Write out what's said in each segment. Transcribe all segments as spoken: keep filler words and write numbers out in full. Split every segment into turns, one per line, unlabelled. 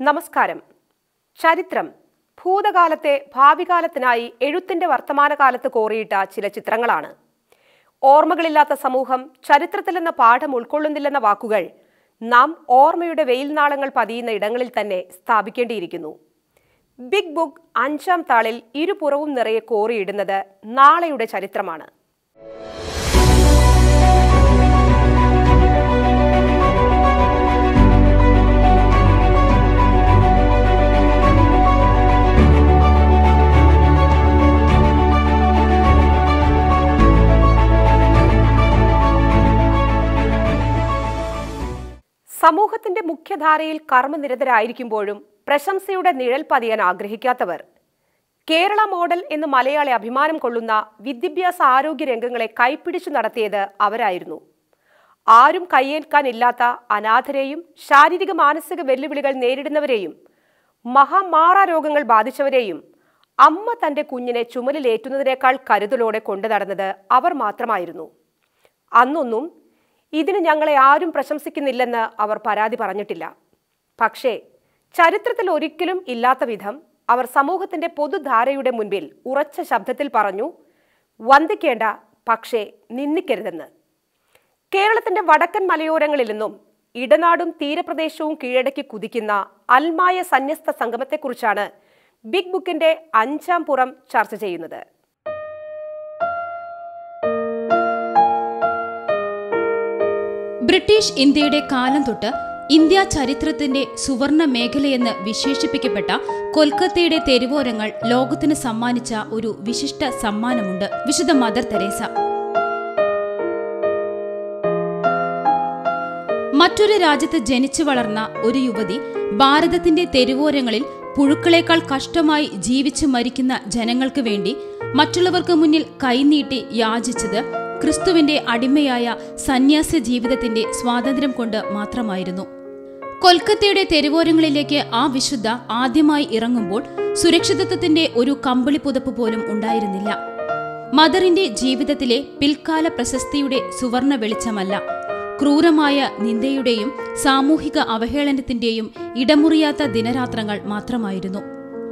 നമസ്കാരം. ചരിത്രം ഭൂതകാലത്തെ ഭാവികാലത്തിനായി എഴുത്തിന്റെ വർത്തമാനകാലത്ത് കോറിയിട്ട ചില ചിത്രങ്ങളാണ്. ഓർമ്മകളില്ലാത്ത സമൂഹം ചരിത്രത്തിലെന്ന പാഠം ഉൾക്കൊള്ളുന്നില്ലെന്ന വാക്കുകൾ നാം ഓർമ്മയുടെ വെയിൽനാളങ്ങൾ പതിയുന്ന ഇടങ്ങളിൽ തന്നെ സ്ഥാപിക്കേണ്ടിയിരിക്കുന്നു. ബിഗ് ബുക്ക് അഞ്ചാം താളിൽ ഇരുപുറവും നിറയെ കോറിയിടുന്നത് നാളെയുടെ ചരിത്രമാണ്. സമൂഹത്തിന്റെ മുഖ്യധാരയിൽ കർമ്മനിരതരായിരിക്കുമ്പോഴും പ്രശംസയുടെ നിഴൽ പതിയാൻ ആഗ്രഹിക്കാത്തവർ, കേരള മോഡൽ എന്ന് മലയാളി അഭിമാനം കൊള്ളുന്ന വിദ്യാഭ്യാസ ആരോഗ്യ രംഗങ്ങളെ കൈപ്പിടിച്ചു നടത്തിയത് അവരായിരുന്നു. ആരും കയ്യേൽക്കാനില്ലാത്ത അനാഥരെയും ശാരീരിക മാനസിക വെല്ലുവിളികൾ നേരിടുന്നവരെയും മഹാമാറാരോഗങ്ങൾ ബാധിച്ചവരെയും അമ്മ തന്റെ കുഞ്ഞിനെ ചുമലിലേറ്റുന്നതിനേക്കാൾ കരുതലോടെ കൊണ്ടു നടന്നത് അവർ മാത്രമായിരുന്നു. അന്നൊന്നും ഇതിന് ഞങ്ങളെ ആരും പ്രശംസിക്കുന്നില്ലെന്ന് അവർ പരാതി പറഞ്ഞിട്ടില്ല. പക്ഷേ ചരിത്രത്തിൽ ഒരിക്കലും ഇല്ലാത്ത വിധം അവർ സമൂഹത്തിന്റെ പൊതുധാരയുടെ മുൻപിൽ ഉറച്ച ശബ്ദത്തിൽ പറഞ്ഞു, വന്ദിക്കേണ്ട പക്ഷേ നിന്ദിക്കരുതെന്ന്. കേരളത്തിന്റെ വടക്കൻ മലയോരങ്ങളിൽ നിന്നും ഇടനാടും തീരപ്രദേശവും കീഴടക്കി കുതിക്കുന്ന അൽമായ സന്യസ്ത സംഗമത്തെക്കുറിച്ചാണ് ബിഗ് ബുക്കിന്റെ അഞ്ചാം പുറം ചർച്ച ചെയ്യുന്നത്.
ബ്രിട്ടീഷ് ഇന്ത്യയുടെ കാലം തൊട്ട് ഇന്ത്യ ചരിത്രത്തിന്റെ സുവർണ മേഖലയെന്ന് വിശേഷിപ്പിക്കപ്പെട്ട കൊൽക്കത്തയുടെ തെരുവോരങ്ങൾ ലോകത്തിന് സമ്മാനിച്ച ഒരു വിശിഷ്ട സമ്മാനമുണ്ട്, വിശുദ്ധ മദർ തെരേസ. മറ്റൊരു രാജ്യത്ത് ജനിച്ചു വളർന്ന ഒരു യുവതി ഭാരതത്തിന്റെ തെരുവോരങ്ങളിൽ പുഴുക്കളേക്കാൾ കഷ്ടമായി ജീവിച്ചു മരിക്കുന്ന ജനങ്ങൾക്ക് വേണ്ടി മറ്റുള്ളവർക്ക് മുന്നിൽ കൈനീട്ടി യാചിച്ചത് ക്രിസ്തുവിന്റെ അടിമയായ സന്യാസ ജീവിതത്തിന്റെ സ്വാതന്ത്ര്യം കൊണ്ട് മാത്രമായിരുന്നു. കൊൽക്കത്തയുടെ തെരുവോരങ്ങളിലേക്ക് ആ വിശുദ്ധ ആദ്യമായി ഇറങ്ങുമ്പോൾ സുരക്ഷിതത്വത്തിന്റെ ഒരു കമ്പിളി പുതപ്പ് പോലും ഉണ്ടായിരുന്നില്ല. മദറിന്റെ ജീവിതത്തിലെ പിൽക്കാല പ്രശസ്തിയുടെ സുവർണ വെളിച്ചമല്ല, ക്രൂരമായ നിന്ദയുടെയും സാമൂഹിക അവഹേളനത്തിന്റെയും ഇടമുറിയാത്ത ദിനരാത്രങ്ങൾ മാത്രമായിരുന്നു.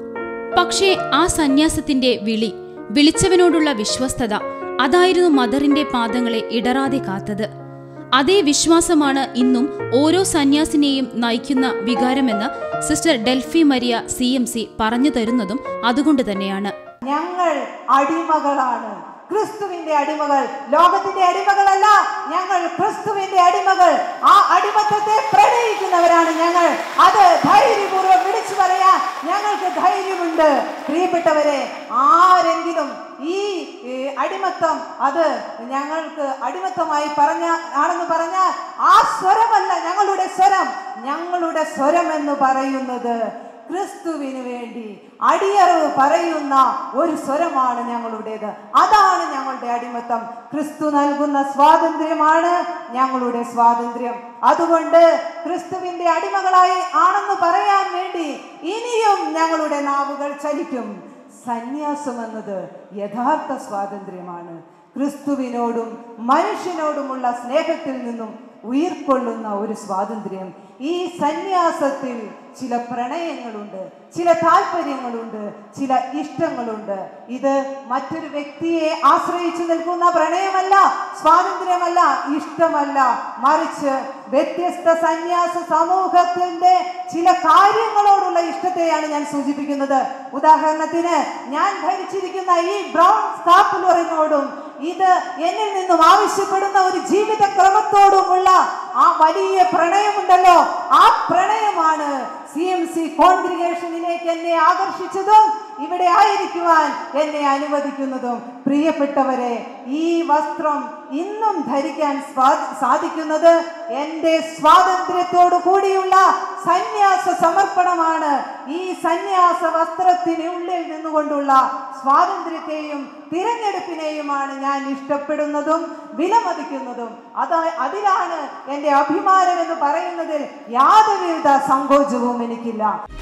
പക്ഷേ ആ സന്യാസത്തിന്റെ വിളി, വിളിച്ചവനോടുള്ള വിശ്വസ്തത, അതായിരുന്നു മദറിന്റെ പാദങ്ങളെ ഇടറാതെ കാത്തത്. അതേ വിശ്വാസമാണ് ഇന്നും ഓരോ സന്യാസിനെയും നയിക്കുന്ന വികാരമെന്ന് sister Delphy Maria C M C പറഞ്ഞു തരുന്നതും അതുകൊണ്ട് തന്നെയാണ്.
ഞങ്ങൾ അടിമകളാണ്, ക്രിസ്തുവിന്റെ അടിമകൾ, ലോകത്തിന്റെ അടിമകളല്ല. ഞങ്ങൾ ക്രിസ്തുവിന്റെ അടിമകൾ. ആ അടിമത്തത്തെ പ്രണയിക്കുന്നവരാണ് ഞങ്ങൾ. അത് ധൈര്യപൂർവ്വം വിളിച്ചു പറയാൻ ഞങ്ങൾക്ക് ധൈര്യമുണ്ട്. പ്രിയപ്പെട്ടവരെ, ആരെങ്കിലും ഈ അടിമത്തം അത് ഞങ്ങൾക്ക് അടിമത്തമായി പറഞ്ഞ ആണെന്ന് പറഞ്ഞാൽ ആ സ്വരമല്ല ഞങ്ങളുടെ സ്വരം. ഞങ്ങളുടെ സ്വരം എന്ന് പറയുന്നത് ക്രിസ്തുവിന് വേണ്ടി അടിയറവ് പറയുന്ന ഒരു സ്വരമാണ് ഞങ്ങളുടേത്. അതാണ് ഞങ്ങളുടെ അടിമത്തം. ക്രിസ്തു നൽകുന്ന സ്വാതന്ത്ര്യമാണ് ഞങ്ങളുടെ സ്വാതന്ത്ര്യം. അതുകൊണ്ട് ക്രിസ്തുവിന്റെ അടിമകളായി ആണെന്ന് പറയാൻ വേണ്ടി ഇനിയും ഞങ്ങളുടെ നാവുകൾ ചലിക്കും. സന്യാസം എന്നത് യഥാർത്ഥ സ്വാതന്ത്ര്യമാണ്. ക്രിസ്തുവിനോടും മനുഷ്യനോടുമുള്ള സ്നേഹത്തിൽ നിന്നും ഉയർക്കൊള്ളുന്ന ഒരു സ്വാതന്ത്ര്യം. ഈ സന്യാസത്തിൽ ചില പ്രണയങ്ങളുണ്ട്, ചില താല്പര്യങ്ങളുണ്ട്, ചില ഇഷ്ടങ്ങളുണ്ട്. ഇത് മറ്റൊരു വ്യക്തിയെ ആശ്രയിച്ചു നിൽക്കുന്ന പ്രണയമല്ല, സ്വാതന്ത്ര്യമല്ല, ഇഷ്ടമല്ല. മറിച്ച് വ്യത്യസ്ത സന്യാസ സമൂഹത്തിന്റെ ചില കാര്യങ്ങളോടുള്ള ഇഷ്ടത്തെയാണ് ഞാൻ സൂചിപ്പിക്കുന്നത്. ഉദാഹരണത്തിന്, ഞാൻ ധരിച്ചിരിക്കുന്ന ഈ ബ്രൗൺ സ്കാർപ്പിനോടും ഇത് എന്നിൽ നിന്നും ആവശ്യപ്പെടുന്ന ഒരു ജീവിത ക്രമത്തോടുമുള്ള ആ വലിയ പ്രണയമുണ്ടല്ലോ, ആ പ്രണയമാണ് സി എം സി കോൺഗ്രിഗേഷനിലേക്ക് എന്നെ ആകർഷിച്ചതും ഇവിടെ ആയിരിക്കുവാൻ എന്നെ അനുവദിക്കുന്നതും. പ്രിയപ്പെട്ടവരെ, ഈ വസ്ത്രം ഇന്നും ധരിക്കാൻ സാധിക്കുന്നത് എൻ്റെ സ്വാതന്ത്ര്യത്തോടു കൂടിയുള്ള സന്യാസ സമർപ്പണമാണ്. ഈ സന്യാസ വസ്ത്രത്തിനുള്ളിൽ നിന്നുകൊണ്ടുള്ള സ്വാതന്ത്ര്യത്തെയും തിരഞ്ഞെടുപ്പിനെയുമാണ് ഞാൻ ഇഷ്ടപ്പെടുന്നതും വിലമതിക്കുന്നതും. അത് അതിലാണ് എൻ്റെ അഭിമാനം എന്ന് പറയുന്നതിൽ യാതൊരുവിധ സങ്കോചവും എനിക്കില്ല.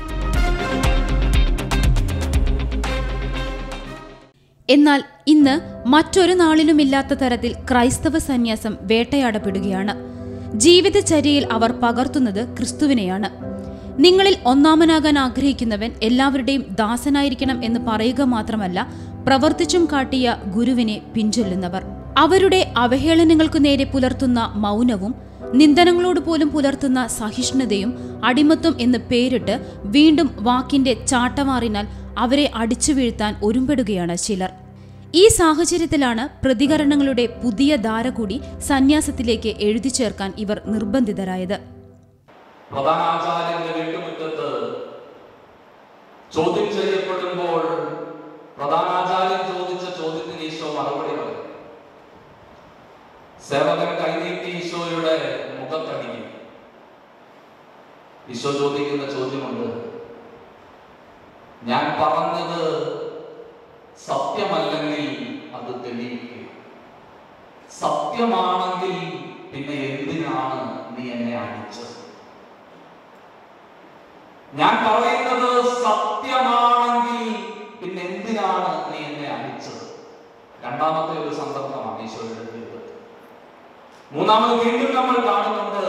എന്നാൽ ഇന്ന് മറ്റൊരു നാളിലുമില്ലാത്ത തരത്തിൽ ക്രൈസ്തവ സന്യാസം വേട്ടയാടപ്പെടുകയാണ്. ജീവിതചര്യയിൽ അവർ പകർത്തുന്നത് ക്രിസ്തുവിനെയാണ്. നിങ്ങളിൽ ഒന്നാമനാകാൻ ആഗ്രഹിക്കുന്നവൻ എല്ലാവരുടെയും ദാസനായിരിക്കണം എന്ന് പറയുക മാത്രമല്ല, പ്രവർത്തിച്ചും കാട്ടിയ ഗുരുവിനെ പിൻചൊല്ലുന്നവർ. അവരുടെ അവഹേളനങ്ങൾക്കു നേരെ പുലർത്തുന്ന മൗനവും നിന്ദനങ്ങളോട് പോലും പുലർത്തുന്ന സഹിഷ്ണുതയും അടിമത്വം എന്ന് പേരിട്ട് വീണ്ടും വാക്കിന്റെ ചാട്ടവാറിനാൽ അവരെ അടിച്ചു വീഴ്ത്താൻ ഒരുമ്പെടുകയാണ് ചിലർ. ഈ സാഹചര്യത്തിലാണ് പ്രതികരണങ്ങളുടെ പുതിയ ധാര കൂടി സന്യാസത്തിലേക്ക് എഴുതി ചേർക്കാൻ ഇവർ നിർബന്ധിതരായത്.
പ്രധാനാചാര്യന്റെ വീട്ടുമുറ്റത്ത് ചോദ്യം ചെയ്യപ്പെടുമ്പോൾ പ്രധാനാചാര്യൻ ചോദിച്ച ചോദ്യത്തിന് ഈശോ മറുപടി പറയും. സേവകൻ കൈനീട്ടി ഈശോയുടെ മുഖത്തടിക്കും. ഈശോ ചോദിക്കുന്ന ചോദ്യമുണ്ട്, ഞാൻ പറഞ്ഞത് സത്യമല്ലെങ്കിൽ അത് തെളിയിക്കുക. സത്യമാണെങ്കിൽ പിന്നെ എന്തിനാണ് നീ എന്നെ അടിച്ചത്? ഞാൻ പറയുന്നത് സത്യമാണെങ്കിൽ പിന്നെ എന്തിനാണ് നീ എന്നെ അടിച്ചത്? രണ്ടാമത്തെ ഒരു സന്ദർഭമാണ് ഈശോയുടെ ജീവിതത്തിൽ. മൂന്നാമത് വീണ്ടും നമ്മൾ കാണുന്നുണ്ട്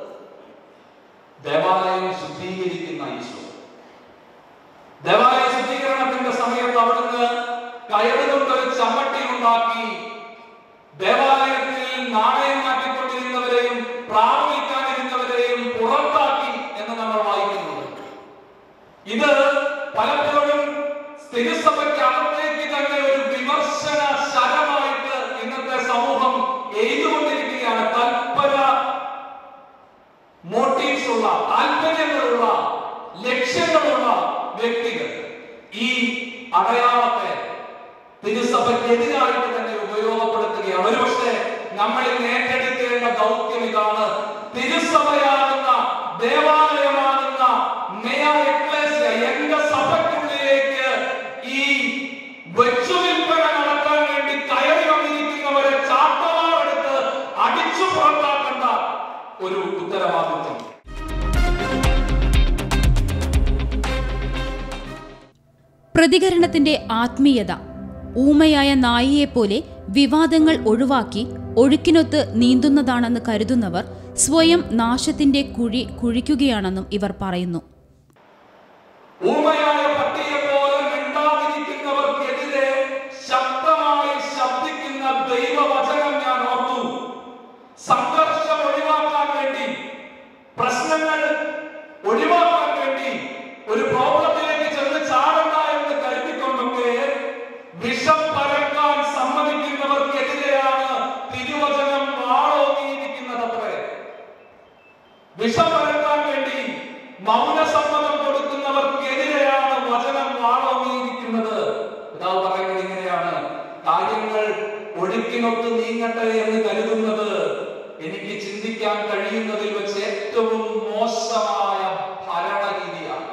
ദേവാലയം ശുദ്ധീകരിക്കുന്ന ഈശോ. ദേവാലയ ശുദ്ധീകരണത്തിന്റെ സമയത്ത് അവിടുന്ന് കയറുകൊണ്ടൊരു ചമ്മട്ടി ഉണ്ടാക്കി ദേവാലയത്തിൽ നാണയം മാറ്റിക്കൊണ്ടിരുന്നവരെയും പ്രാവ് വിൽക്കാനിരുന്നവരെയും പുറത്താക്കി എന്ന് നമ്മൾ വായിക്കുന്നുണ്ട്. ഇത് പലപ്പോഴും തിരുസഭയ്ക്കകത്തേക്ക് തന്നെ ഒരു വിമർശന ശരമായിട്ട് ഇന്നത്തെ സമൂഹം എഴുതുകൊണ്ടിരിക്കുകയാണ്. തൽപര മോട്ടീവ്സ് ഉള്ള, താല്പര്യങ്ങളുള്ള, ലക്ഷ്യങ്ങളുള്ള വ്യക്തികൾ ഈ അടയാളത്തെ തിരുസഭയ്ക്കെതിരായിട്ട് തന്നെ ഉപയോഗപ്പെടുത്തുകയാണ്. ഒരുപക്ഷെ നമ്മളിൽ ഏറ്റെടുക്കേണ്ട ദൗത്യം ഇതാണ്. തിരുസഭയാകുന്ന, ദേവാലയമാകുന്ന എന്റെ സഭയ്ക്കുള്ളിലേക്ക് ഈ വെച്ചുവിൽപ്പന നടത്താൻ വേണ്ടി കയറി വന്നിരിക്കുന്നവരെ ചാട്ടവാറെടുത്ത് അടിച്ചു പുറത്താക്കേണ്ട ഒരു ഉത്തരവാദിത്വം.
പ്രതികരണത്തിന്റെ ആത്മീയത ഊമയായ നായിയെപ്പോലെ വിവാദങ്ങൾ ഒഴിവാക്കി ഒഴുക്കിനൊത്ത് നീന്തുന്നതാണെന്ന് കരുതുന്നവർ സ്വയം നാശത്തിന്റെ കുഴി കുഴിക്കുകയാണെന്നും ഇവർ പറയുന്നു.
ഊമയായ പട്ടിയെപ്പോലെ മിണ്ടാതിരിക്കുന്നവർക്കെതിരെ ശക്തമായി ശബ്ദിക്കുന്ന ദൈവവചനം ഞാൻ ഓർത്തു. സംഘർഷം ഒഴിവാക്കാൻ വേണ്ടി, പ്രശ്നങ്ങൾ ഒഴിവാക്കാൻ വേണ്ടി, ഒരു പ്രോബ്ലത്തിലേക്ക് ചെന്ന് ചാടണ്ട എന്ന് കരുതിക്കൊണ്ടൊക്കെ വിഷം പരക്കാൻ സമ്മതിക്കുന്നവർക്കെതിരെയാണ് തിരുവചനം വാളോങ്ങിയിരിക്കുന്നതത്രേ. വിഷം പരക്കാൻ വേണ്ടി മൗനസമ്മതം കൊടുക്കുന്നവർക്കെതിരെയാണ് വചനം വാളോങ്ങിയിരിക്കുന്നത്. പിതാവ് പറയുന്നത് ഇങ്ങനെയാണ്: കാര്യങ്ങൾ ഒഴുക്കിനൊത്ത് നീങ്ങട്ടെ എന്ന് കരുതുന്നത് എനിക്ക് ചിന്തിക്കാൻ കഴിയുന്നതിൽ വെച്ച് ഏറ്റവും മോശമായ ഭരണരീതിയാണ്.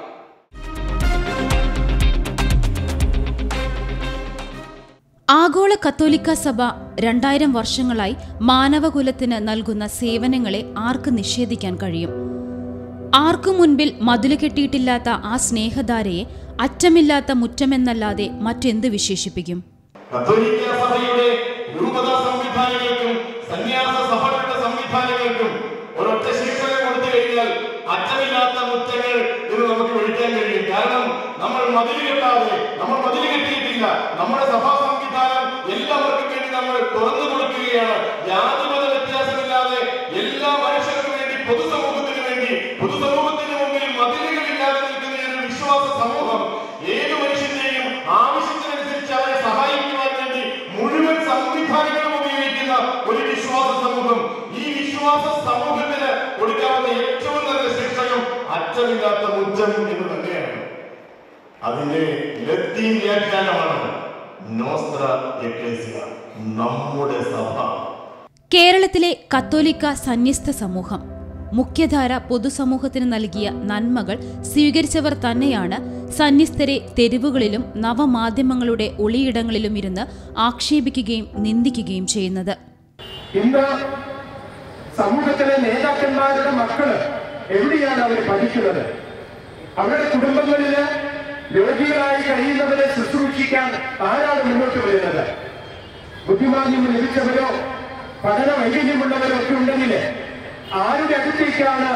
ആഗോള കത്തോലിക്ക സഭ രണ്ടായിരം വർഷങ്ങളായി മാനവകുലത്തിന് നൽകുന്ന സേവനങ്ങളെ ആർക്ക് നിഷേധിക്കാൻ കഴിയും? ആർക്കു മുൻപിൽ മതില് കെട്ടിയിട്ടില്ലാത്ത ആ സ്നേഹധാരയെ അറ്റമില്ലാത്ത മുറ്റമെന്നല്ലാതെ മറ്റെന്ത് വിശേഷിപ്പിക്കും?
കത്തോലിക്ക സഭയുടെ രൂപതാ സംവിധാനങ്ങൾക്കും സന്യാസ സഭകളുടെ സംവിധാനങ്ങൾക്കും ഒരൊറ്റ ശീർഷകം കൊടുത്തു കഴിഞ്ഞാൽ അറ്റമില്ലാത്ത മുറ്റങ്ങൾ എന്ന് നമുക്ക് വിളിക്കാൻ കഴിയും. കാരണം നമ്മൾ മതില് കെട്ടാതെ, നമ്മൾ മതില് കെട്ടിയിട്ടില്ല. നമ്മുടെ സഭാ സംവിധാനം എല്ലാവർക്കും വേണ്ടി നമ്മൾ തുറന്നു കൊടുക്കുകയാണ്. ജാതിമത വ്യത്യാസമില്ലാതെ എല്ലാ മനുഷ്യർക്കും വേണ്ടി, പൊതുസമൂഹത്തിന് വേണ്ടി, പൊതുസമൂഹത്തിന് മുമ്പിൽ മതിലുകളില്ലാതെ നിൽക്കുന്ന ഒരു വിശ്വാസ സമൂഹം ഏതു മനുഷ്യന്റെയും ആവശ്യത്തിനനുസരിച്ച് അവരെ സഹായിക്കുവാൻ വേണ്ടി മുഴുവൻ സംവിധാനങ്ങളും ഉപയോഗിക്കുന്ന ഒരു വിശ്വാസ സമൂഹം. ഈ വിശ്വാസ സമൂഹത്തിന് കൊടുക്കാവുന്ന ഏറ്റവും നല്ല ശിക്ഷണം അറ്റമില്ലാത്ത മുറ്റം എന്ന് തന്നെയാണ്. അതിന്റെ ലത്തീൻ വ്യാഖ്യാനമാണ് നോസ്ട്ര എക്ലേസിയ, നമ്മുടെ സഭ.
കേരളത്തിലെ കത്തോലിക്ക സന്യസ്ത സമൂഹം മുഖ്യധാര പൊതുസമൂഹത്തിന് നൽകിയ നന്മകൾ സ്വീകരിച്ചവർ തന്നെയാണ് സന്യസ്തരെ തെരുവുകളിലും നവമാധ്യമങ്ങളുടെ ഒളിയിടങ്ങളിലും ഇരുന്ന് ആക്ഷേപിക്കുകയും നിന്ദിക്കുകയും ചെയ്യുന്നത്.
ഇന്ന് സമൂഹത്തിലെ നേതാക്കന്മാരുടെ മക്കള് എവിടെയാണ് അവർ പഠിക്കുന്നത്? അവരുടെ കുടുംബങ്ങളില് രോഗികളായി കഴിയുന്നവരെ ശുശ്രൂഷിക്കാൻ ആരാണ് മുന്നോട്ട് വരുന്നത്? ബുദ്ധിമാന്യം ലഭിച്ചവരോ പഠന വൈകല്യമുള്ളവരോ ഒക്കെ ഉണ്ടെങ്കിൽ ആരുടെ അടുത്തേക്കാണ്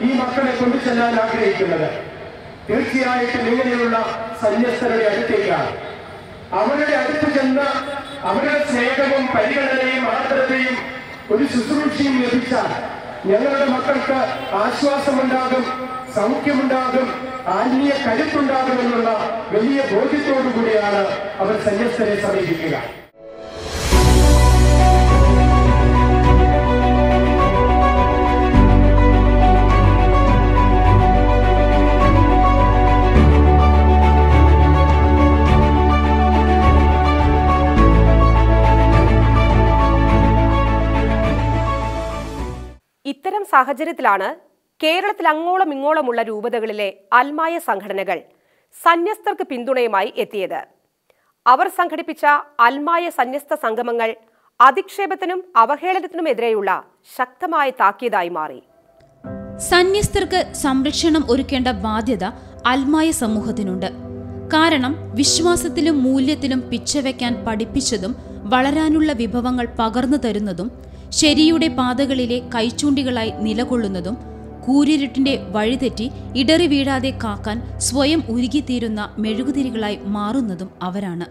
ഈ മക്കളെ കൊണ്ടുചെല്ലാൻ ആഗ്രഹിക്കുന്നത്. തീർച്ചയായിട്ടും ഇങ്ങനെയുള്ള സന്യസ്തരുടെ അടുത്തേക്കാണ്. അവരുടെ അടുത്ത് ചെന്ന് അവരുടെ സ്നേഹവും പരിഗണനയും ആദരത്തെയും ഒരു ശുശ്രൂഷയും ലഭിച്ചാൽ ഞങ്ങളുടെ മക്കൾക്ക് ആശ്വാസമുണ്ടാകും, സൗഖ്യമുണ്ടാകും, ആത്മീയ കരുത്തുണ്ടാകുമെന്നുള്ള വലിയ ബോധ്യത്തോടു കൂടിയാണ് അവർ സന്യസ്തരെ സമീപിക്കുക.
ഇത്തരം സാഹചര്യത്തിലാണ് കേരളത്തിൽ അങ്ങോളം ഇങ്ങോളമുള്ള രൂപതകളിലെ അൽമായ സംഘടനകൾ സന്യസ്തർക്ക് പിന്തുണയുമായി എത്തിയത്. അവർ സംഘടിപ്പിച്ച അൽമായ സന്യസ്ത സംഗമങ്ങൾ അധിക്ഷേപത്തിനും അവഹേളനത്തിനുമെതിരെയുള്ള ശക്തമായ താക്കീതായി മാറി.
സന്യസ്തർക്ക് സംരക്ഷണം ഒരുക്കേണ്ട ബാധ്യത അൽമായ സമൂഹത്തിനുണ്ട്. കാരണം വിശ്വാസത്തിലും മൂല്യത്തിലും പിച്ചവെക്കാൻ പഠിപ്പിച്ചതും വളരാനുള്ള വിഭവങ്ങൾ പകർന്നു തരുന്നതും ശരിയുടെ പാതകളിലെ കൈച്ചൂണ്ടികളായി നിലകൊള്ളുന്നതും കൂരിരുട്ടിന്റെ വഴിതെറ്റി ഇടറി വീഴാതെ കാക്കാൻ സ്വയം ഉരുകിത്തീരുന്ന മെഴുകുതിരികളായി മാറുന്നതും അവരാണ്.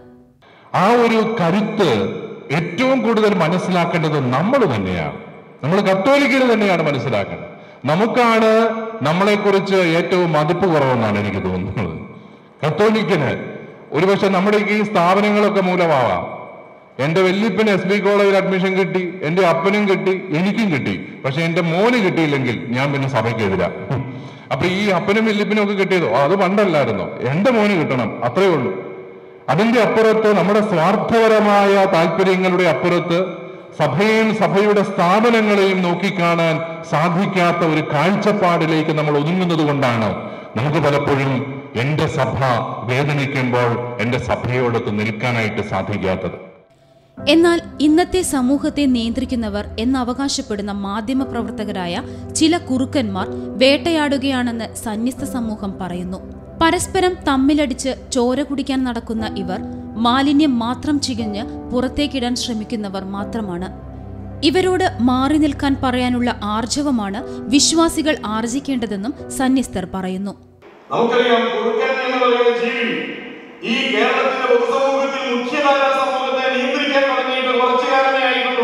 ആ ഒരു കരുത്ത് ഏറ്റവും കൂടുതൽ മനസ്സിലാക്കേണ്ടത് നമ്മൾ തന്നെയാണ്. നമ്മൾ കത്തോലിക്കര് തന്നെയാണ് മനസ്സിലാക്കേണ്ടത്. നമുക്കാണ് നമ്മളെക്കുറിച്ച് ഏറ്റവും മതിപ്പ് കുറവെന്നാണ് എനിക്ക് തോന്നുന്നത്. കത്തോലിക്കന് ഒരുപക്ഷെ നമ്മുടെ ഈ സ്ഥാപനങ്ങളൊക്കെ മൂലമാവാം. എന്റെ വല്യപ്പന് എസ് ബി കോളേജിൽ അഡ്മിഷൻ കിട്ടി, എന്റെ അപ്പനും കിട്ടി, എനിക്കും കിട്ടി. പക്ഷെ എന്റെ മോന് കിട്ടിയില്ലെങ്കിൽ ഞാൻ പിന്നെ സഭയ്ക്കെതിരാ. അപ്പൊ ഈ അപ്പനും വല്യപ്പനും ഒക്കെ കിട്ടിയതോ അത് പണ്ടല്ലായിരുന്നോ? എന്റെ മോന് കിട്ടണം, അത്രേ ഉള്ളൂ. അതിന്റെ അപ്പുറത്ത് നമ്മുടെ സ്വാർത്ഥപരമായ താല്പര്യങ്ങളുടെ അപ്പുറത്ത് സഭയെയും സഭയുടെ സ്ഥാപനങ്ങളെയും നോക്കിക്കാണാൻ സാധിക്കാത്ത ഒരു കാഴ്ചപ്പാടിലേക്ക് നമ്മൾ ഒതുങ്ങുന്നത് കൊണ്ടാണ് നമുക്ക് പലപ്പോഴും എന്റെ സഭ വേദനിക്കുമ്പോൾ എന്റെ സഭയോടൊത്ത് നിൽക്കാനായിട്ട് സാധിക്കാത്തത്.
എന്നാൽ ഇന്നത്തെ സമൂഹത്തെ നിയന്ത്രിക്കുന്നവർ എന്നവകാശപ്പെടുന്ന മാധ്യമപ്രവർത്തകരായ ചില കുറുക്കന്മാർ വേട്ടയാടുകയാണെന്ന് സന്യസ്ത സമൂഹം പറയുന്നു. പരസ്പരം തമ്മിലടിച്ച് ചോര കുടിക്കാൻ നടക്കുന്ന ഇവർ മാലിന്യം മാത്രം ചികഞ്ഞ് പുറത്തേക്കിടാൻ ശ്രമിക്കുന്നവർ മാത്രമാണ്. ഇവരോട് മാറി നിൽക്കാൻ പറയാനുള്ള ആർജവമാണ് വിശ്വാസികൾ ആർജിക്കേണ്ടതെന്നും സന്യസ്തർ പറയുന്നു.
നമുക്കറിയാം, കുറുക്കൻ എന്ന് പറയുന്ന ജീവി ഈ കേരളത്തിന്റെ പൊതുസമൂഹത്തിൽ മുഖ്യധാരാ സമൂഹത്തെ നിയന്ത്രിക്കാൻ തുടങ്ങിയിട്ട് കുറച്ചു കാലമേ ആയിട്ടുള്ളൂ.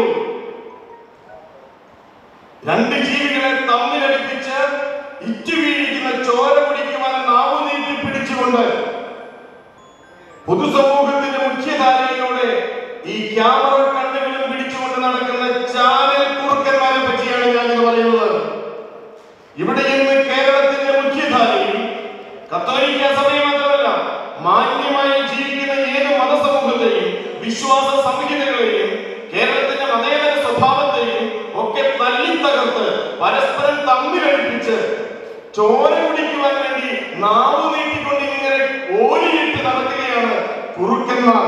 രണ്ട് ജീവികളെ തമ്മിലടിപ്പിച്ച് ഇറ്റുവീഴിക്കുന്ന ചോര കുടിക്കുവാൻ നാവു നീട്ടി പിടിച്ചുകൊണ്ട് പൊതുസമൂഹത്തിന്റെ മുഖ്യധാരയിലൂടെ ഈ ക്യാമറ കണ്ണുകളും പിടിച്ചുകൊണ്ട് നടക്കുന്ന ചാനൽ കുറുക്കന്മാരെ പറ്റിയാണ് ഞാനിത് പറയുന്നത്. ഇവിടെ ഇന്ന് കേരളത്തിന്റെ മുഖ്യധാരയിൽ കത്തോലിക്ക സഭയെ മാത്രമല്ല, മാന്യമായി ജീവിക്കുന്ന ഏത് മതസമൂഹത്തെയും വിശ്വാസ സംഹിതകളെയും കേരളത്തിന്റെ മതേതര സ്വഭാവത്തെയും ഒക്കെ തല്ലിത്തകർത്ത് പരസ്പരം തമ്മിലടിപ്പിച്ച് ചോര കുടിക്കുവാൻ വേണ്ടി നാവു നീട്ടിക്കൊണ്ട് ഇങ്ങനെ ഓടിയിട്ട് നടക്കുകയാണ് കുറുക്കന്മാർ.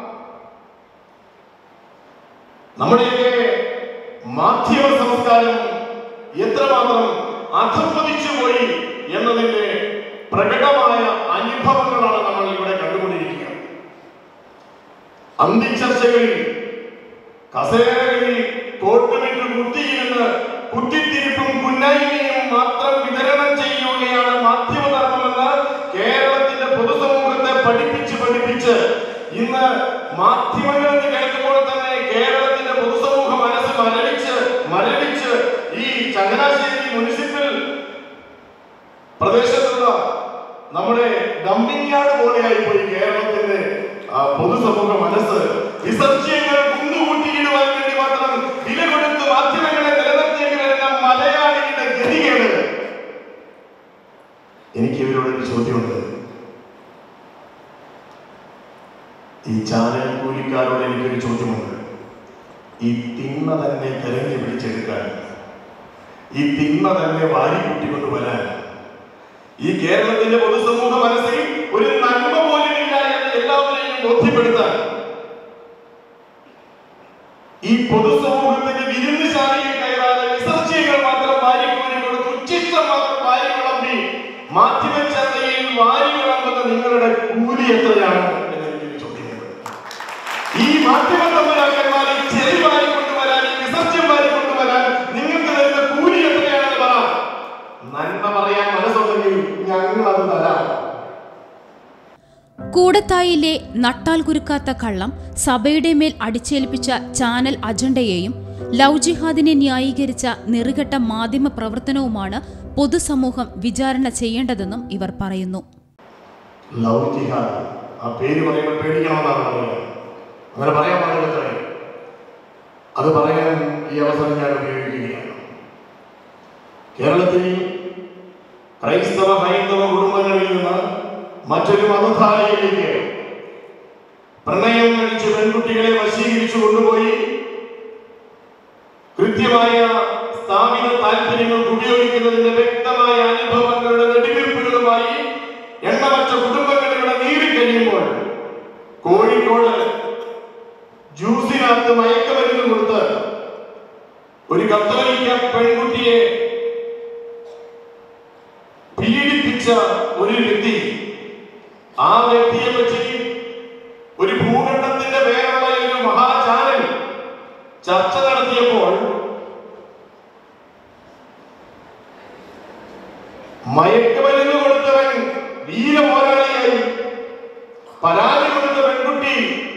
നമ്മുടെയൊക്കെ മാധ്യമ സംസ്കാരം എത്രമാത്രം അധപ്പതിച്ചു പോയി എന്നതിന്റെ പ്രകടമായ അനുഭവങ്ങളാണ് നമ്മൾ ഇവിടെ കണ്ടുകൊണ്ടിരിക്കുക. അന്തിച്ചർച്ചകളിൽ കസേരകളിൽ തോട്ടുമിട്ട് കുത്തിയിരുന്ന് കുത്തിത്തിരിപ്പും കുന്നായ്മയും മാത്രം വിതരണം ചെയ്യുകയാണ് മാധ്യമധർമ്മമെന്ന് കേരളത്തിന്റെ പൊതുസമൂഹത്തെ പഠിപ്പിച്ച് പഠിപ്പിച്ച് ഇന്ന് മാധ്യമങ്ങൾ എന്ന് കേൾക്കുമ്പോൾ തന്നെ കേരളത്തിന്റെ പൊതുസമൂഹ മനസ്സ് മരവിച്ച് മരവിച്ച് ഈ ചങ്ങനാശ്ശേരി മുനിസിപ്പൽ പ്രദേശത്തുള്ള നമ്മുടെ ഡംപിംഗ് യാർഡ് പോലെയായി പോയി കേരളത്തിന്റെ പൊതുസമൂഹ മനസ്സ്. വിസർജ്യങ്ങൾ കുന്നുകൂട്ടിയിടുവാൻ വേണ്ടി മാത്രം വില കൊടുത്ത് മാധ്യമങ്ങളെ നിലനിർത്തേണ്ടി വരുന്ന മലയാളിയുടെ ഗതികേട്. എനിക്ക് ഇവരോടൊരു ചോദ്യമുണ്ട്. ഈ ചാനൽ കൂലിക്കാരോട് എനിക്കൊരു ചോദ്യമുണ്ട്. ഈ തിന്മ തന്നെ തെരഞ്ഞു പിടിച്ചെടുക്കാൻ, ഈ തിന്മ തന്നെ വാരി കൂട്ടിക്കൊണ്ടുവരാൻ ഈ കേരളത്തിന്റെ പൊതുസമൂഹ മനസ്സിൽ ഒരു നന്മ പോലും ഇല്ല എന്ന് എല്ലാവരെയും ബോധ്യപ്പെടുത്താൻ ഈ പൊതുസമൂഹത്തിന്റെ വിരുന്നുശാലയിൽ കയറാതെ വിസർജ്യങ്ങൾ മാത്രം വാരിക്കോരി കൊടുത്ത് ഉച്ചിഷ്ടം മാത്രം വാരി വിളമ്പി മാധ്യമ ചർച്ചയിൽ വാരി വിളമ്പുന്ന നിങ്ങളുടെ കൂലി എത്രയാണ് എന്ന് എനിക്ക് ചോദിക്കുന്നത്. ഈ മാധ്യമ തമ്പുരാക്കന്മാരെ ചെറി വാരി കൊണ്ടുവരാൻ, ഈ വിസർജ്യം വാരി കൊണ്ടുവരാൻ നിങ്ങൾക്ക് തരുന്ന കൂലി എത്രയാണെന്ന് പറ. നന്മ
കൂടത്തായിലെ നട്ടാൽ കുരുക്കാത്ത കള്ളം സഭയുടെ മേൽ അടിച്ചേൽപ്പിച്ച ചാനൽ അജണ്ടയെയും ലവ് ജിഹാദിനെ ന്യായീകരിച്ച നെറുകെട്ട മാധ്യമ പ്രവർത്തനവുമാണ് പൊതുസമൂഹം വിചാരണ ചെയ്യേണ്ടതെന്നും ഇവർ പറയുന്നു.
ലവ് ജിഹാദ് ആ പേര് പറയുമ്പോൾ പേടിക്കണമെന്നാണ് പറയുന്നത്. അങ്ങനെ പറയാൻ പാടില്ല. അത് പറയാൻ ഈ അവസരം ഞാൻ ഉപയോഗിക്കുകയാണ്. കേരളത്തിൽ ക്രൈസ്തവ ഹൈന്ദവ കുടുംബങ്ങളിൽ നിന്ന് മറ്റൊരു മതധാരയിലേക്ക് പ്രണയം കഴിച്ച് പെൺകുട്ടികളെ വശീകരിച്ചു കൊണ്ടുപോയി കൃത്യമായ സ്ഥാപിത താല്പര്യങ്ങൾക്ക് ഉപയോഗിക്കുന്നതിന്റെ വ്യക്തമായ അനുഭവങ്ങളുടെ നെടുവീർപ്പുകളുമായി എണ്ണമറ്റ കുടുംബങ്ങളിലൂടെ നീറിക്കഴിയുമ്പോൾ കോഴിക്കോട് ജ്യൂസിനകത്ത് മയക്കമരുന്ന് കൊടുത്ത് ഒരു കത്തോലിക്ക പെൺകുട്ടിയെ പീഡിപ്പിച്ച ഒരു വ്യക്തി, ആ വ്യക്തിയെ പറ്റി ഒരു ഭൂഖണ്ഡത്തിന്റെ പേരുള്ള ഒരു മഹാചാനൽ ചർച്ച നടത്തിയപ്പോൾ മയക്കുമരുന്ന് കൊടുത്തവൻ വീരപോരാളിയായി, പരാതി കൊടുത്ത പെൺകുട്ടി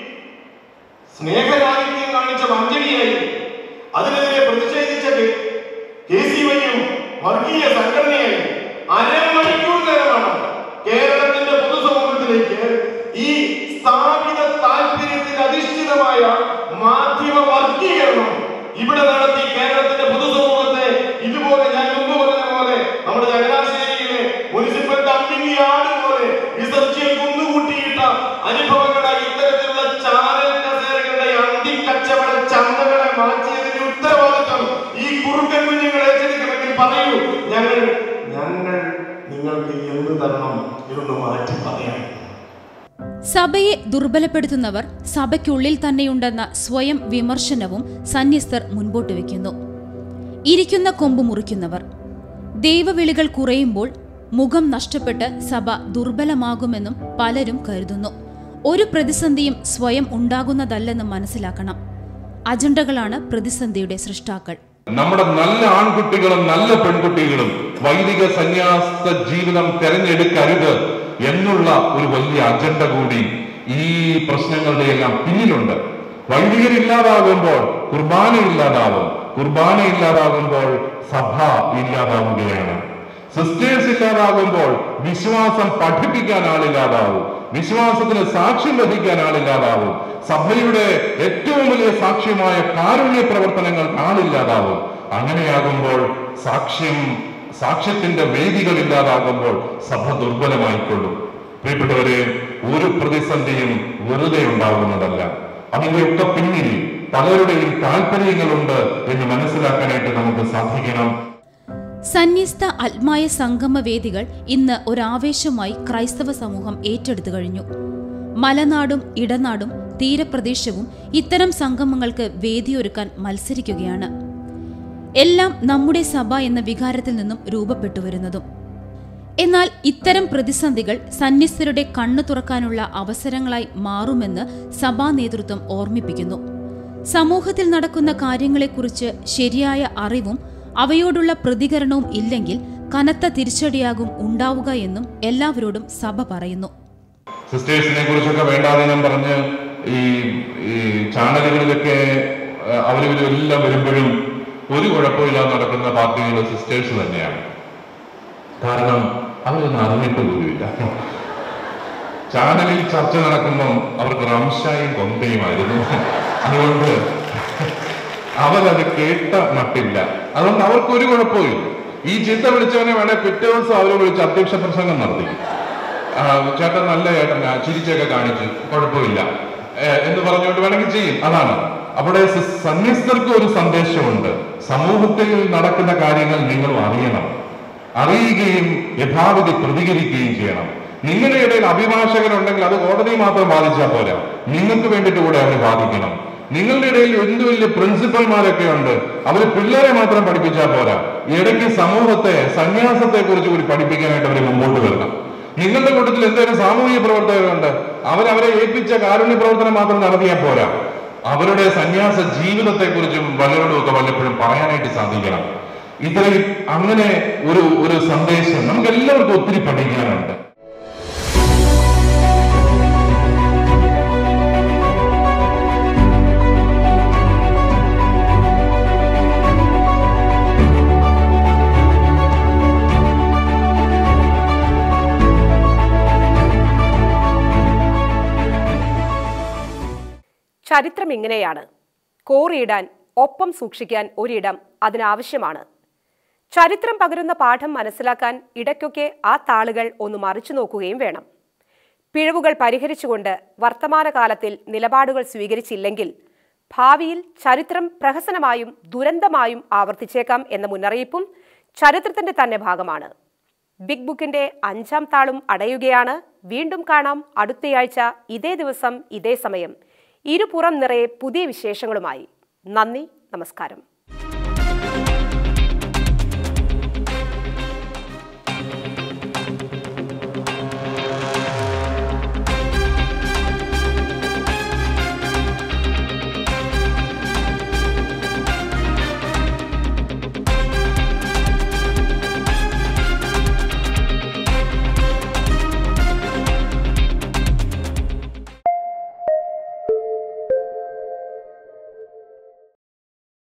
സ്നേഹരാഹിത്യം കാണിച്ച വഞ്ചനയായി, അതിനെതിരെ പ്രതിഷേധിച്ച കെ സി വൈയും വർഗീയ സംഘടനയായി അരമണിക്കൂർ നേരമാണ് കേരളത്തിന്റെ പൊതുസമൂഹത്തിലേക്ക് ഈ സ്ഥാപിത താല്പര്യത്തിൽ അധിഷ്ഠിതമായ മാധ്യമ വർഗീകരണം ഇവിടെ നടത്തി കേരളത്തിന്റെ പൊതുസമൂഹത്തെ ഇതുപോലെ ഞാൻ മുമ്പ് പറഞ്ഞ പോലെ നമ്മുടെ ചങ്ങനാശ്ശേരിയിലെ മുനിസിപ്പൽ ഡംപിംഗ് യാർഡ് പോലെ വിസർജ്യം കുന്നുകൂട്ടിയിട്ട അനുഭവങ്ങളായി ഇത്തരത്തിലുള്ള ചാനൽ കസേരകളുടെ അന്തിക്കച്ചവട ചന്തകളെ മാറ്റിയതിന്റെ ഉത്തരവാദിത്വം ഈ കുറുക്കൻ കുഞ്ഞുങ്ങളെ ഏറ്റെടുക്കണമെങ്കിൽ പറയൂ. ഞങ്ങൾ ഞങ്ങൾ നിങ്ങൾക്ക് എന്ത് തരണം ഇതൊന്ന് മാറ്റി പറയാം.
സഭയെ ദുർബലപ്പെടുത്തുന്നവർ സഭയ്ക്കുള്ളിൽ തന്നെയുണ്ടെന്ന സ്വയം വിമർശനവും സന്യസ്തർ മുൻപോട്ട് വയ്ക്കുന്നു. ഇരിക്കുന്ന കൊമ്പ് മുറിക്കുന്നവർ. ദൈവവിളികൾ കുറയുമ്പോൾ മുഖം നഷ്ടപ്പെട്ട് സഭ ദുർബലമാകുമെന്നും പലരും കരുതുന്നു. ഒരു പ്രതിസന്ധിയും സ്വയം ഉണ്ടാകുന്നതല്ലെന്ന് മനസ്സിലാക്കണം. അജണ്ടകളാണ് പ്രതിസന്ധിയുടെ സൃഷ്ടാക്കൾ.
നമ്മുടെ നല്ല ആൺകുട്ടികളും നല്ല പെൺകുട്ടികളും വൈദിക സന്യാസ ജീവിതം തെരഞ്ഞെടുക്കരുത് എന്നുള്ള ഒരു വലിയ അജണ്ട കൂടി ഈ പ്രശ്നങ്ങളുടെ എല്ലാം പിന്നിലുണ്ട്. വൈദികരില്ലാതാകുമ്പോൾ കുർബാന ഇല്ലാതാവും, കുർബാന ഇല്ലാതാകുമ്പോൾ സഭ ഇല്ലാതാവുകയാണ്. സിസ്റ്റേഴ്സ് ഇല്ലാതാകുമ്പോൾ വിശ്വാസം പഠിപ്പിക്കാൻ ആളില്ലാതാവും, വിശ്വാസത്തിന് സാക്ഷ്യം വഹിക്കാൻ ആളില്ലാതാവും, സഭയുടെ ഏറ്റവും വലിയ സാക്ഷ്യമായ കാരുണ്യ പ്രവർത്തനങ്ങൾ ആളില്ലാതാവും. അങ്ങനെയാകുമ്പോൾ സാക്ഷ്യം സാക്ഷ്യത്തിന്റെ വേദികൾ ഇല്ലാതാകുമ്പോൾ സഭ ദുർബലമായിക്കൊള്ളും. പ്രിയപ്പെട്ടവരെ, ഒരു പ്രതിസന്ധിയും വെറുതെ ഉണ്ടാകുന്നതല്ല. അതിന്റെയൊക്കെ പിന്നിൽ പലരുടെയും താല്പര്യങ്ങളുണ്ട് എന്ന് മനസ്സിലാക്കാനായിട്ട് നമുക്ക് സാധിക്കണം.
സന്യസ്ത ആത്മായ സംഗമ വേദികൾ ഇന്ന് ഒരാവേശമായി ക്രൈസ്തവ സമൂഹം ഏറ്റെടുത്തു കഴിഞ്ഞു. മലനാടും ഇടനാടും തീരപ്രദേശവും ഇത്തരം സംഗമങ്ങൾക്ക് വേദിയൊരുക്കാൻ മത്സരിക്കുകയാണ്. എല്ലാം നമ്മുടെ സഭ എന്ന വികാരത്തിൽ നിന്നും രൂപപ്പെട്ടു വരുന്നതും. എന്നാൽ ഇത്തരം പ്രതിസന്ധികൾ സന്യസ്തരുടെ കണ്ണു തുറക്കാനുള്ള അവസരങ്ങളായി മാറുമെന്ന് സഭാ നേതൃത്വം ഓർമ്മിപ്പിക്കുന്നു. സമൂഹത്തിൽ നടക്കുന്ന കാര്യങ്ങളെക്കുറിച്ച് ശരിയായ അറിവും അവയോടുള്ള പ്രതികരണവും ഇല്ലെങ്കിൽ കനത്ത തിരിച്ചടിയാകും ഉണ്ടാവുക എന്നും എല്ലാവരോടും സഭ പറയുന്നു.
സിസ്റ്റേഴ്സിനെ കുറിച്ചൊക്കെ വേണ്ടാതിനം പറഞ്ഞ് ഈ ഈ ചാനലുകളിലൊക്കെ അവരിവരെല്ലാം വരുമ്പോഴും ഒരു കുഴപ്പമില്ലാതെ നടക്കുന്ന പാർട്ടികൾ സിസ്റ്റേഴ്സ് തന്നെയാണ്. കാരണം അവരൊന്നും അറിഞ്ഞിട്ട് പോലുമില്ല. ചാനലിൽ ചർച്ച നടക്കുമ്പം അവർക്ക് റംഷായും കൊന്തയുമായിരുന്നു. അതുകൊണ്ട് അവരത് കേട്ട മട്ടില്ല. അതുകൊണ്ട് അവർക്ക് ഒരു കുഴപ്പമില്ല. ഈ ചീത്ത വിളിച്ചവനെ വേണേ പിറ്റേ ദിവസം അവരെ വിളിച്ച് അധ്യക്ഷ പ്രസംഗം നടത്തി, ചേട്ടൻ നല്ല ചേട്ടൻ ചിരിച്ചൊക്കെ കാണിച്ച് കുഴപ്പമില്ല എന്ന് പറഞ്ഞുകൊണ്ട് വേണമെങ്കിൽ ചെയ്യും. അതാണ് അവിടെ സന്യസ്തർക്ക് ഒരു സന്ദേശമുണ്ട്. സമൂഹത്തിൽ നടക്കുന്ന കാര്യങ്ങൾ നിങ്ങൾ അറിയണം, അറിയുകയും യഥാവിധി പ്രതികരിക്കുകയും ചെയ്യണം. നിങ്ങളുടെ ഇടയിൽ അഭിഭാഷകരുണ്ടെങ്കിൽ അത് കോടതി മാത്രം ബാധിച്ചാൽ പോരാ, നിങ്ങൾക്ക് വേണ്ടിയിട്ട് കൂടെ അവർ ബാധിക്കണം. നിങ്ങളുടെ ഇടയിൽ എന്ത് വലിയ പ്രിൻസിപ്പൽമാരൊക്കെ ഉണ്ട്, അവർ പിള്ളേരെ മാത്രം പഠിപ്പിച്ചാൽ പോരാ, ഇടയ്ക്ക് സമൂഹത്തെ സന്യാസത്തെ കുറിച്ച് കൂടി പഠിപ്പിക്കാനായിട്ട് അവരെ മുമ്പോട്ട് വരണം. നിങ്ങളുടെ കൂട്ടത്തിൽ എന്തെങ്കിലും സാമൂഹിക പ്രവർത്തകരുണ്ട്, അവരവരെ ഏൽപ്പിച്ച കാരുണ്യ പ്രവർത്തനം മാത്രം നടത്തിയാൽ പോരാ, അവരുടെ സന്യാസ ജീവിതത്തെക്കുറിച്ചും വല്ലവരോടും ഒക്കെ വല്ലപ്പോഴും പറയാനായിട്ട് സാധിക്കണം. ഇത്രയും അങ്ങനെ ഒരു ഒരു സന്ദേശം നമുക്ക് എല്ലാവർക്കും ഒത്തിരി പഠിക്കാനുണ്ട്.
ചരിത്രം ഇങ്ങനെയാണ്. കോറിയിടാൻ ഒപ്പം സൂക്ഷിക്കാൻ ഒരിടം അതിനാവശ്യമാണ്. ചരിത്രം പകരുന്ന പാഠം മനസ്സിലാക്കാൻ ഇടയ്ക്കൊക്കെ ആ താളുകൾ ഒന്ന് മറിച്ചു നോക്കുകയും വേണം. പിഴവുകൾ പരിഹരിച്ചുകൊണ്ട് വർത്തമാനകാലത്തിൽ നിലപാടുകൾ സ്വീകരിച്ചില്ലെങ്കിൽ ഭാവിയിൽ ചരിത്രം പ്രഹസനമായും ദുരന്തമായും ആവർത്തിച്ചേക്കാം എന്ന മുന്നറിയിപ്പും ചരിത്രത്തിന്റെ തന്നെ ഭാഗമാണ്. ബിഗ് ബുക്കിന്റെ അഞ്ചാം താളും അടയുകയാണ്. വീണ്ടും കാണാം അടുത്തയാഴ്ച ഇതേ ദിവസം ഇതേ സമയം. ഇരുപുറം നിറയെ പുതിയ വിശേഷങ്ങളുമായി. നന്ദി, നമസ്കാരം.